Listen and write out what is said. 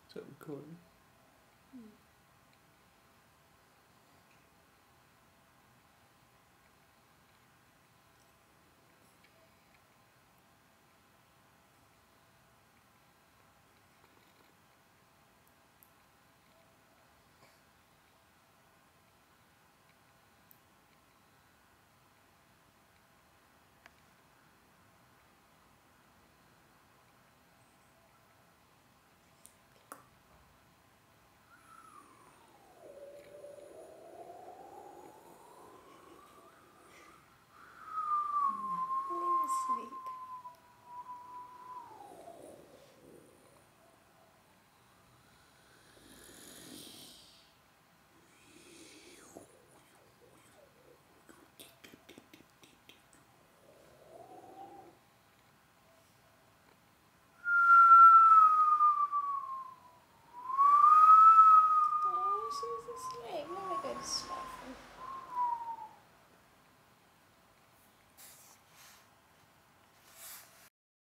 Stop recording. Falling asleep. Oh, she's asleep. Let me go to sleep.